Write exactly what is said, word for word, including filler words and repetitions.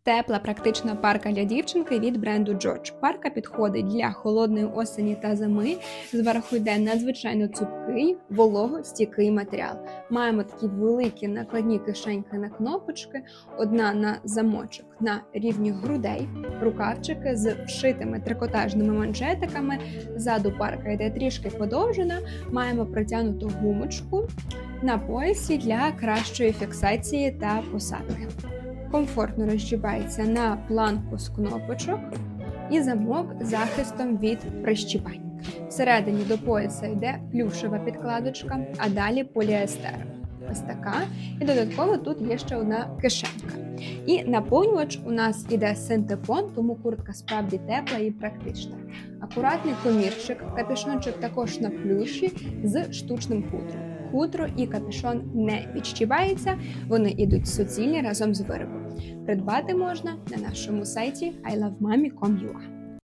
Тепла, практична парка для дівчинки від бренду Джордж. Парка підходить для холодної осені та зими. Зверху йде надзвичайно цупкий, вологостійкий матеріал. Маємо такі великі накладні кишеньки на кнопочки, одна на замочок на рівні грудей, рукавчики з вшитими трикотажними манжетиками. Ззаду парка йде трішки подовжена. Маємо протягнуту гумочку на поясі для кращої фіксації та посадки. Комфортно розчіпається на планку з кнопочок і замок з захистом від прищіпань. Всередині до пояса йде плюшева підкладочка, а далі поліестер. Ось така. І додатково тут є ще одна кишенька. І наповнювач у нас іде синтепон, тому куртка справді тепла і практична. Акуратний комірчик, капюшончик також на плюші з штучним хутром. Хутро і капюшон не відщібається, вони йдуть суцільні разом з виробом. Придбати можна на нашому сайті ай лав мамі крапка ком крапка ю а.